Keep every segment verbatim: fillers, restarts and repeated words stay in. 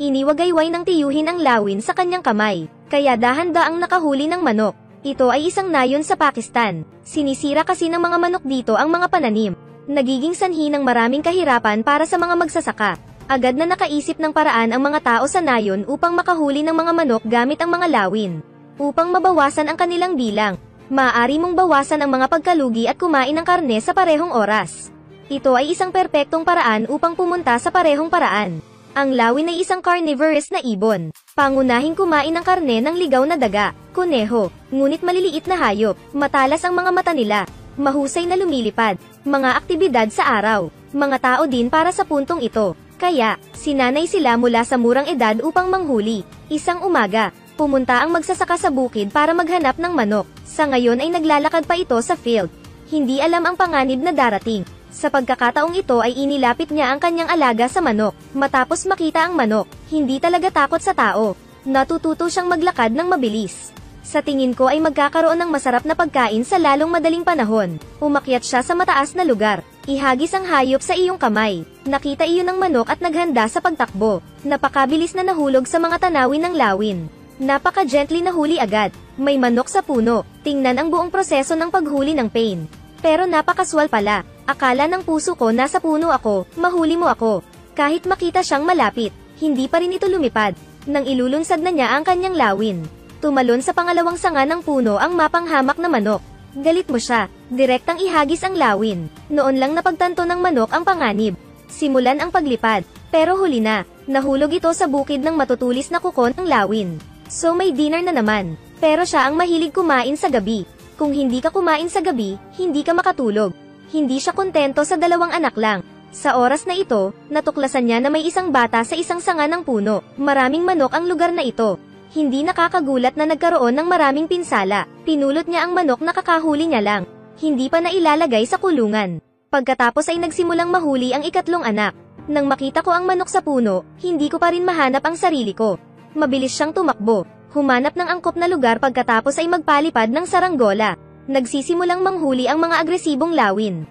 Iniwagayway ng tiyuhin ang Lawin sa kanyang kamay, kaya dahan-daang nakahuli ng manok. Ito ay isang nayon sa Pakistan. Sinisira kasi ng mga manok dito ang mga pananim. Nagiging sanhi ng maraming kahirapan para sa mga magsasaka. Agad na nakaisip ng paraan ang mga tao sa nayon upang makahuli ng mga manok gamit ang mga lawin. Upang mabawasan ang kanilang bilang, maaari mong bawasan ang mga pagkalugi at kumain ng karne sa parehong oras. Ito ay isang perpektong paraan upang pumunta sa parehong paraan. Ang lawin ay isang carnivorous na ibon. Pangunahing kumain ng karne ng ligaw na daga, kuneho, ngunit maliliit na hayop. Matalas ang mga mata nila. Mahusay na lumilipad. Mga aktibidad sa araw. Mga tao din para sa puntong ito. Kaya, sinanay sila mula sa murang edad upang manghuli. Isang umaga, pumunta ang magsasaka sa bukid para maghanap ng manok. Sa ngayon ay naglalakad pa ito sa field. Hindi alam ang panganib na darating. Sa pagkakataong ito ay inilapit niya ang kanyang alaga sa manok. Matapos makita ang manok, hindi talaga takot sa tao. Natututo siyang maglakad ng mabilis. Sa tingin ko ay magkakaroon ng masarap na pagkain sa lalong madaling panahon. Umakyat siya sa mataas na lugar. Ihagis ang hayop sa iyong kamay. Nakita iyon ng manok at naghanda sa pagtakbo. Napakabilis na nahulog sa mga tanawin ng lawin. Napaka-gently nahuli agad. May manok sa puno. Tingnan ang buong proseso ng paghuli ng pain. Pero napakaswal pala. Akala ng puso ko nasa puno ako, mahuli mo ako. Kahit makita siyang malapit, hindi pa rin ito lumipad. Nang ilulunsad na niya ang kanyang lawin. Tumalon sa pangalawang sanga ng puno ang mapanghamak na manok. Galit mo siya, direktang ihagis ang lawin. Noon lang napagtanto ng manok ang panganib. Simulan ang paglipad, pero huli na. Nahulog ito sa bukid ng matutulis na kuko ng lawin. So may dinner na naman, pero siya ang mahilig kumain sa gabi. Kung hindi ka kumain sa gabi, hindi ka makatulog. Hindi siya kontento sa dalawang anak lang. Sa oras na ito, natuklasan niya na may isang bata sa isang sanga ng puno. Maraming manok ang lugar na ito. Hindi nakakagulat na nagkaroon ng maraming pinsala. Pinulot niya ang manok na kakahuli niya lang. Hindi pa nailalagay sa kulungan. Pagkatapos ay nagsimulang mahuli ang ikatlong anak. Nang makita ko ang manok sa puno, hindi ko pa rin mahanap ang sarili ko. Mabilis siyang tumakbo. Humanap ng angkop na lugar pagkatapos ay magpalipad ng saranggola. Nagsimulang manghuli ang mga agresibong lawin.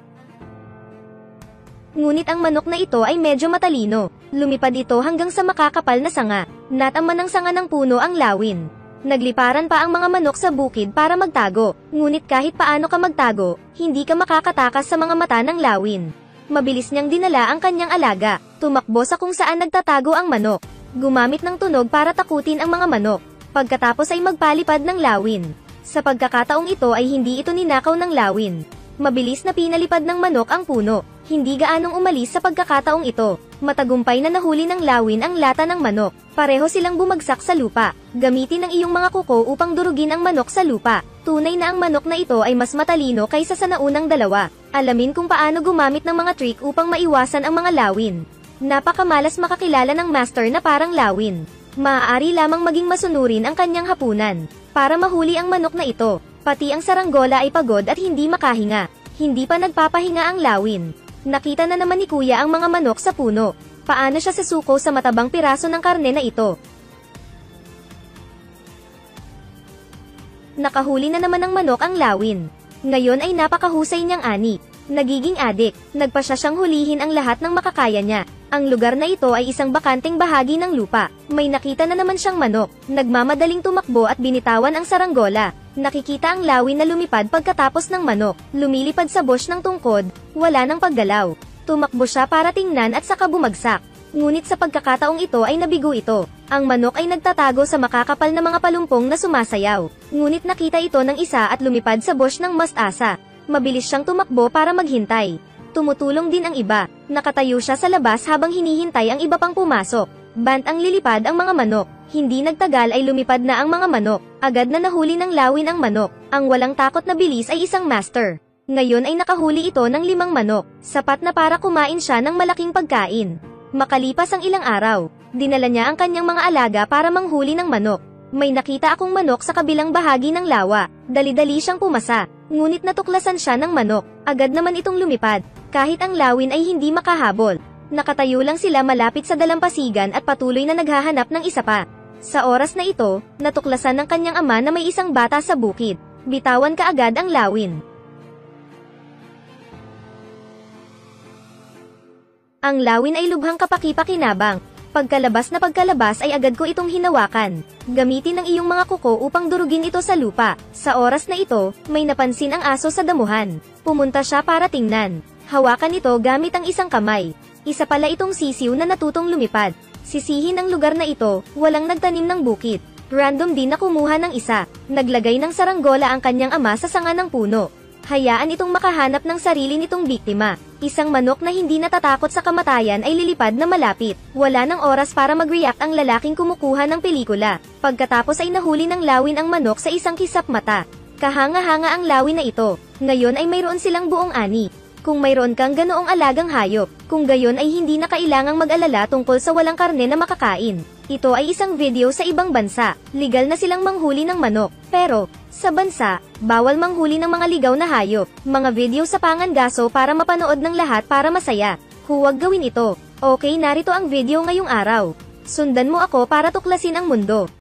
Ngunit ang manok na ito ay medyo matalino. Lumipad ito hanggang sa makakapal na sanga. Natama ng sanga ng puno ang lawin. Nagliparan pa ang mga manok sa bukid para magtago. Ngunit kahit paano ka magtago, hindi ka makakatakas sa mga mata ng lawin. Mabilis niyang dinala ang kanyang alaga. Tumakbo sa kung saan nagtatago ang manok. Gumamit ng tunog para takutin ang mga manok. Pagkatapos ay magpalipad ng lawin. Sa pagkakataong ito ay hindi ito ninakaw ng lawin. Mabilis na pinalipad ng manok ang puno. Hindi gaanong umalis sa pagkakataong ito. Matagumpay na nahuli ng lawin ang lata ng manok. Pareho silang bumagsak sa lupa. Gamitin ang iyong mga kuko upang durugin ang manok sa lupa. Tunay na ang manok na ito ay mas matalino kaysa sa naunang dalawa. Alamin kung paano gumamit ng mga trick upang maiwasan ang mga lawin. Napakamalas makakilala ng master na parang lawin. Maaari lamang maging masunurin ang kanyang hapunan. Para mahuli ang manok na ito, pati ang saranggola ay pagod at hindi makahinga. Hindi pa nagpapahinga ang lawin. Nakita na naman ni kuya ang mga manok sa puno. Paano siya sasuko sa matabang piraso ng karne na ito? Nakahuli na naman ng manok ang lawin. Ngayon ay napakahusay niyang ani. Nagiging adik, nagpa siya siyang hulihin ang lahat ng makakaya niya. Ang lugar na ito ay isang bakanteng bahagi ng lupa. May nakita na naman siyang manok. Nagmamadaling tumakbo at binitawan ang saranggola. Nakikita ang lawin na lumipad pagkatapos ng manok. Lumilipad sa bush ng tungkod. Wala nang paggalaw. Tumakbo siya para tingnan at saka bumagsak. Ngunit sa pagkakataong ito ay nabigo ito. Ang manok ay nagtatago sa makakapal na mga palumpong na sumasayaw. Ngunit nakita ito ng isa at lumipad sa bush ng mustasa. Mabilis siyang tumakbo para maghintay. Tumutulong din ang iba. Nakatayo siya sa labas habang hinihintay ang iba pang pumasok. Bant ang lilipad ang mga manok. Hindi nagtagal ay lumipad na ang mga manok. Agad na nahuli ng lawin ang manok. Ang walang takot na bilis ay isang master. Ngayon ay nakahuli ito ng limang manok. Sapat na para kumain siya ng malaking pagkain. Makalipas ang ilang araw, dinala niya ang kanyang mga alaga para manghuli ng manok. May nakita akong manok sa kabilang bahagi ng lawa. Dali-dali siyang pumasa. Ngunit natuklasan siya ng manok. Agad naman itong lumipad. Kahit ang lawin ay hindi makahabol. Nakatayo lang sila malapit sa dalampasigan at patuloy na naghahanap ng isa pa. Sa oras na ito, natuklasan ng kanyang ama na may isang bata sa bukid. Bitawan kaagad ang lawin. Ang lawin ay lubhang kapaki-pakinabang. Pagkalabas na pagkalabas ay agad ko itong hinawakan. Gamitin ang iyong mga kuko upang durugin ito sa lupa. Sa oras na ito, may napansin ang aso sa damuhan. Pumunta siya para tingnan. Hawakan ito gamit ang isang kamay. Isa pala itong sisiw na natutong lumipad. Sisihin ang lugar na ito, walang nagtanim ng bukit. Random din na kumuha ng isa. Naglagay ng saranggola ang kanyang ama sa sanga ng puno. Hayaan itong makahanap ng sarili nitong biktima. Isang manok na hindi natatakot sa kamatayan ay lilipad na malapit. Wala ng oras para mag-react ang lalaking kumukuha ng pelikula. Pagkatapos ay nahuli ng Lawin ang manok sa isang kisap mata. Kahanga-hanga ang Lawin na ito. Ngayon ay mayroon silang buong ani. Kung mayroon kang ganoong alagang hayop, kung gayon ay hindi na kailangang mag-alala tungkol sa walang karne na makakain. Ito ay isang video sa ibang bansa. Legal na silang manghuli ng manok. Pero, sa bansa, bawal manghuli ng mga ligaw na hayop. Mga video sa pangangaso para mapanood ng lahat para masaya. Huwag gawin ito. Okay, narito ang video ngayong araw. Sundan mo ako para tuklasin ang mundo.